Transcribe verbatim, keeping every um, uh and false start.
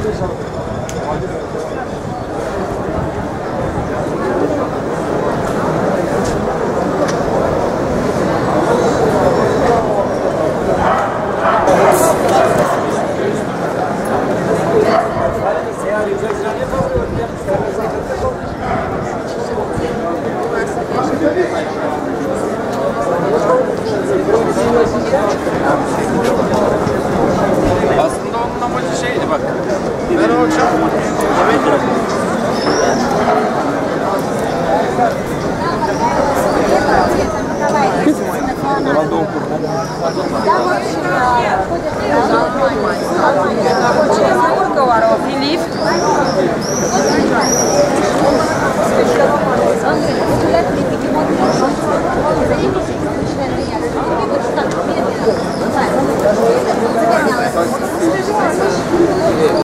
Aslında onun amacı şeydi bak. Ben o akşam yemek bırakıyorum. Филипп.